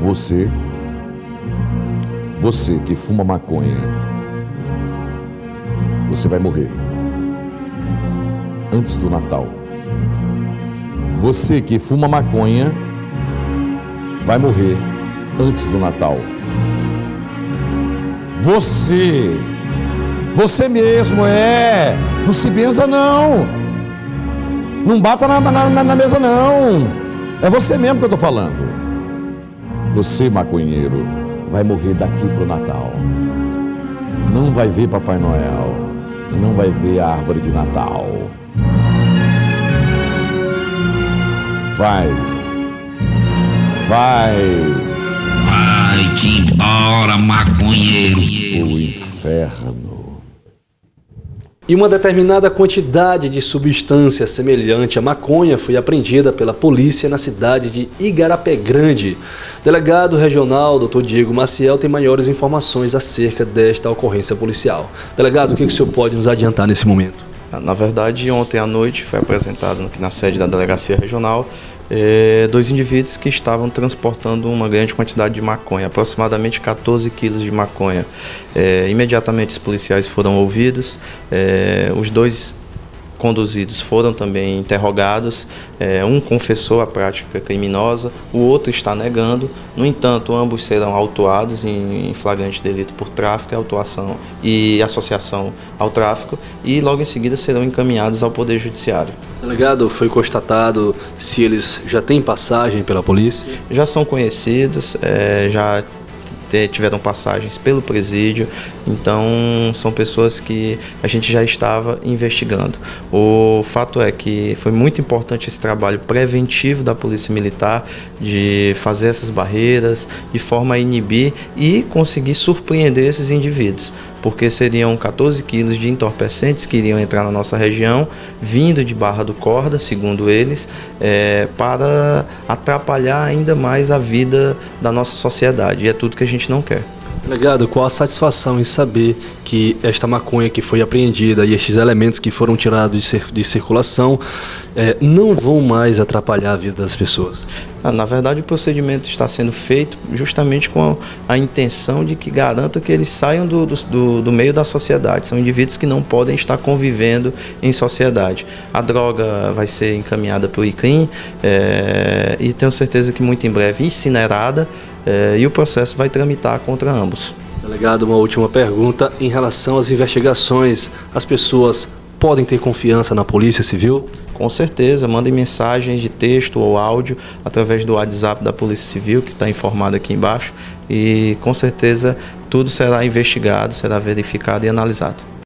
Você que fuma maconha, você vai morrer antes do Natal. Você que fuma maconha vai morrer antes do Natal. Você mesmo, não se benza não. Não bata na mesa não. É você mesmo que eu tô falando. Você, maconheiro, vai morrer daqui pro Natal. Não vai ver Papai Noel. Não vai ver a árvore de Natal. Vai-te embora, maconheiro. O inferno. E uma determinada quantidade de substância semelhante à maconha foi apreendida pela polícia na cidade de Igarapé Grande. O delegado regional, Dr. Diego Maciel, tem maiores informações acerca desta ocorrência policial. Delegado, o que o senhor pode nos adiantar nesse momento? Na verdade, ontem à noite foi apresentado aqui na sede da Delegacia Regional 2 indivíduos que estavam transportando uma grande quantidade de maconha, aproximadamente 14 quilos de maconha. Imediatamente os policiais foram ouvidos, os 2 conduzidos foram também interrogados, um confessou a prática criminosa, o outro está negando. No entanto, ambos serão autuados em flagrante delito por tráfico, autuação e associação ao tráfico, e logo em seguida serão encaminhados ao Poder Judiciário. Delegado, foi constatado se eles já têm passagem pela polícia? Já são conhecidos, já tiveram passagens pelo presídio, então são pessoas que a gente já estava investigando. O fato é que foi muito importante esse trabalho preventivo da Polícia Militar, de fazer essas barreiras de forma a inibir e conseguir surpreender esses indivíduos, porque seriam 14 quilos de entorpecentes que iriam entrar na nossa região, vindo de Barra do Corda, segundo eles, para atrapalhar ainda mais a vida da nossa sociedade, e é tudo que a gente não quer. Delegado, qual a satisfação em saber que esta maconha que foi apreendida e estes elementos que foram tirados de circulação não vão mais atrapalhar a vida das pessoas? Na verdade, o procedimento está sendo feito justamente com a intenção de que garanta que eles saiam do meio da sociedade. São indivíduos que não podem estar convivendo em sociedade. A droga vai ser encaminhada para o ICRIM e tenho certeza que muito em breve incinerada, e o processo vai tramitar contra ambos. Delegado, uma última pergunta em relação às investigações. As pessoas podem ter confiança na Polícia Civil? Com certeza, mandem mensagens de texto ou áudio através do WhatsApp da Polícia Civil, que está informado aqui embaixo, e com certeza tudo será investigado, será verificado e analisado.